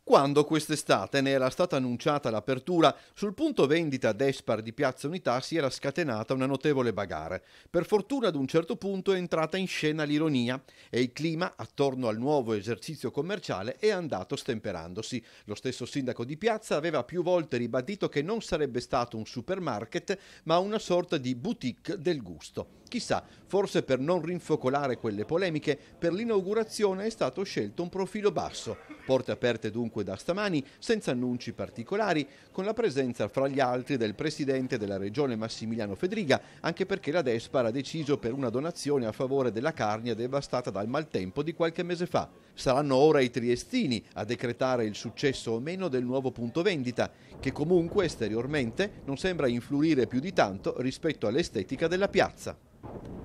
Quando quest'estate ne era stata annunciata l'apertura, sul punto vendita Despar di Piazza Unità si era scatenata una notevole bagarre. Per fortuna ad un certo punto è entrata in scena l'ironia e il clima attorno al nuovo esercizio commerciale è andato stemperandosi. Lo stesso sindaco di Piazza aveva più volte ribadito che non sarebbe stato un supermarket, ma una sorta di boutique del gusto. Chissà, forse per non rinfocolare quelle polemiche, per l'inaugurazione è stato scelto un profilo basso. Porte aperte dunque da stamani, senza annunci particolari, con la presenza fra gli altri del presidente della regione Massimiliano Fedriga, anche perché la Despar ha deciso per una donazione a favore della Carnia devastata dal maltempo di qualche mese fa. Saranno ora i triestini a decretare il successo o meno del nuovo punto vendita, che comunque esteriormente non sembra influire più di tanto rispetto all'estetica della piazza.